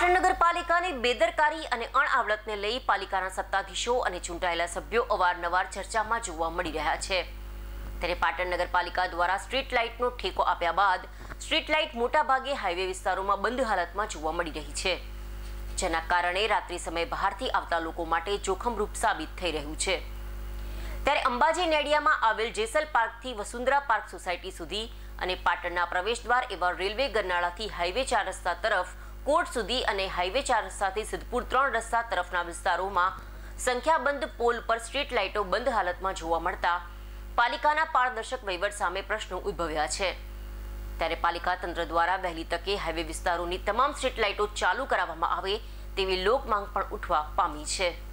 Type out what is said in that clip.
પાટણ નગરપાલિકાની બેદરકારી અને અણઆવડતને લઈ પાલિકાના સત્તાધીશો અને ચૂંટાયેલા સભ્યો અવારનવાર ચર્ચામાં જોવા મળી રહ્યા છે। ત્યારે પાટણ નગરપાલિકા દ્વારા સ્ટ્રીટ લાઇટનો ઠેકો આપ્યા બાદ સ્ટ્રીટ લાઇટ મોટાભાગે હાઈવે વિસ્તારોમાં બંધ હાલતમાં જોવા મળી રહી છે, જેના કારણે રાત્રિ સમયે બહારથી આવતા લોકો માટે જોખમરૂપ સાબિત થઈ રહ્યું છે। ત્યારે અંબાજી નેડિયામાં આવેલ જેસલ પાર્કથી વસુંધરા પાર્ક સોસાયટી સુધી અને પાટણના પ્રવેશદ્વાર એવા રેલવે ગરનાળાથી હાઈવે 4 રસ્તા તરફ કોર્ટ સુધી અને હાઈવે 4 રસ્તાથી સિદ્ધપુર 3 રસ્તા તરફના વિસ્તારોમાં સંખ્યાબંધ પોલ પર સ્ટ્રીટ લાઇટો બંધ હાલતમાં જોવા મળતા પાલિકાના પારદર્શક વહીવટ સામે પ્રશ્નો ઉદ્ભવ્યા છે। ત્યારે પાલિકા તંત્ર દ્વારા વહેલી તકે હાઈવે વિસ્તારોની તમામ સ્ટ્રીટ લાઇટો ચાલુ કરાવવામાં આવે તેવી લોક માંગ પણ ઉઠવા પામી છે।